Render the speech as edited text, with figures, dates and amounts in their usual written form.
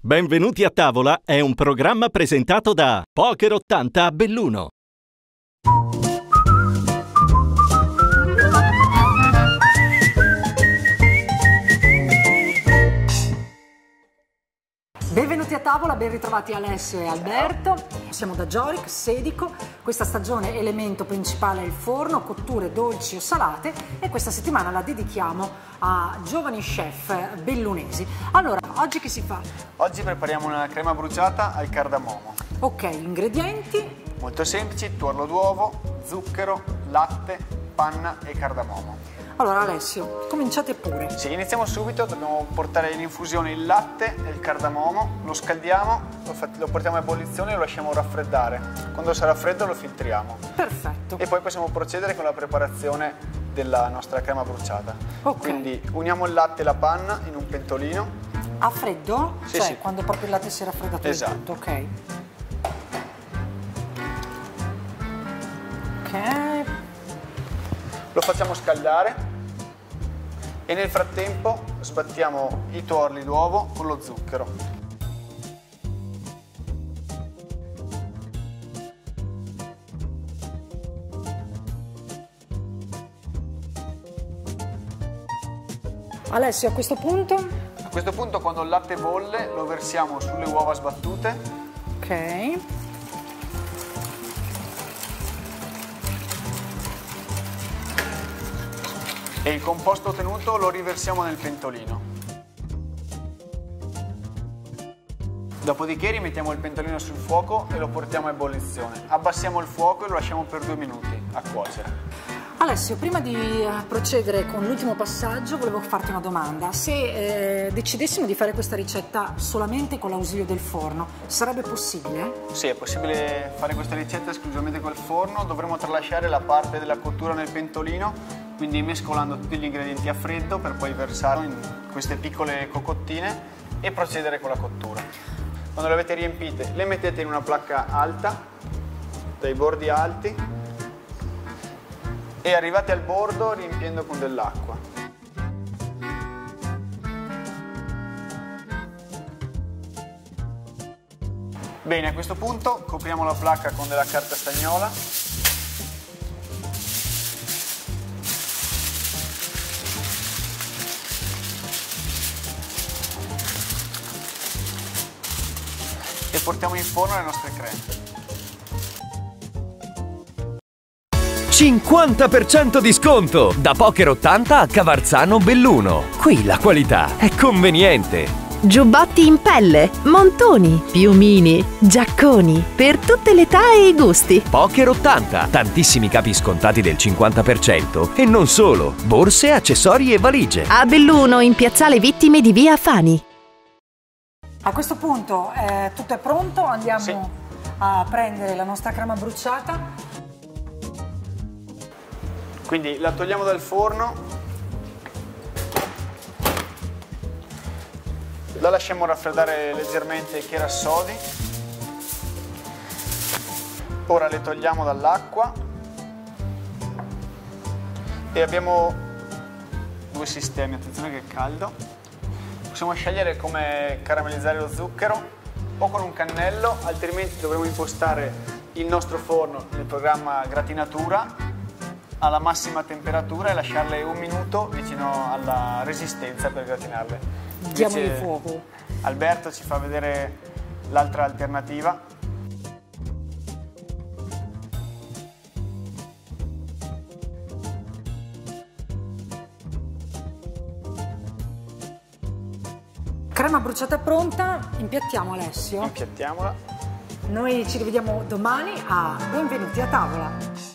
Benvenuti a tavola è un programma presentato da Poker 80 a Belluno. Benvenuti a tavola, ben ritrovati Alessio e Alberto. Siamo da Gioric, Sedico. Questa stagione elemento principale è il forno, cotture dolci o salate, e questa settimana la dedichiamo a giovani chef bellunesi. Allora, oggi che si fa? Oggi prepariamo una crema bruciata al cardamomo. Ok, ingredienti? Molto semplici: tuorlo d'uovo, zucchero, latte, panna e cardamomo. Allora Alessio, cominciate pure. Sì, iniziamo subito. Dobbiamo portare in infusione il latte e il cardamomo, lo scaldiamo, lo portiamo a ebollizione e lo lasciamo raffreddare. Quando sarà freddo lo filtriamo. Perfetto. E poi possiamo procedere con la preparazione della nostra crema bruciata. Ok. Quindi uniamo il latte e la panna in un pentolino. A freddo? Sì, cioè sì. quando proprio il latte si è raffreddato del Esatto. tutto, ok. Ok. Lo facciamo scaldare e nel frattempo sbattiamo i tuorli d'uovo con lo zucchero. Alessio, a questo punto? A questo punto, quando il latte bolle, lo versiamo sulle uova sbattute. Ok. E il composto ottenuto lo riversiamo nel pentolino. Dopodiché rimettiamo il pentolino sul fuoco e lo portiamo a ebollizione. Abbassiamo il fuoco e lo lasciamo per 2 minuti a cuocere. Alessio, prima di procedere con l'ultimo passaggio, volevo farti una domanda. Se decidessimo di fare questa ricetta solamente con l'ausilio del forno, sarebbe possibile? Sì, è possibile fare questa ricetta esclusivamente col forno. Dovremo tralasciare la parte della cottura nel pentolino, quindi mescolando tutti gli ingredienti a freddo per poi versarlo in queste piccole cocottine e procedere con la cottura. Quando le avete riempite, le mettete in una placca alta, dai bordi alti, e arrivate al bordo riempiendo con dell'acqua. Bene, a questo punto copriamo la placca con della carta stagnola. E portiamo in forno le nostre creme. 50% di sconto da Poker 80 a Cavarzano Belluno. Qui la qualità è conveniente. Giubbotti in pelle, montoni, piumini, giacconi, per tutte le età e i gusti. Poker 80, tantissimi capi scontati del 50% e non solo, borse, accessori e valigie. A Belluno, in piazzale Vittime di via Fani. A questo punto tutto è pronto, andiamo Sì. a prendere la nostra crema bruciata. Quindi la togliamo dal forno, la lasciamo raffreddare leggermente che rassodi. Ora le togliamo dall'acqua e abbiamo 2 sistemi, attenzione che è caldo. Possiamo scegliere come caramellizzare lo zucchero o con un cannello, altrimenti dovremo impostare il nostro forno nel programma gratinatura alla massima temperatura e lasciarle 1 minuto vicino alla resistenza per gratinarle. Diamogli Invece fuoco. Alberto ci fa vedere l'altra alternativa. Crema bruciata è pronta, impiattiamo Alessio. Impiattiamola. Noi ci rivediamo domani a Benvenuti a tavola.